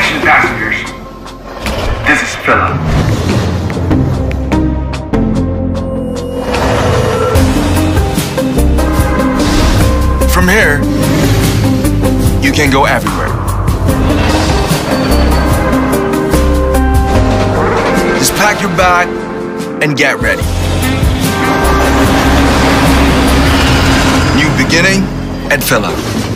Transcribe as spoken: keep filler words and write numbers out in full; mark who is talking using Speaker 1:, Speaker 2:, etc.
Speaker 1: Attention passengers, this is FILA.
Speaker 2: From here, you can go everywhere. Just pack your bag and get ready. New beginning at FILA.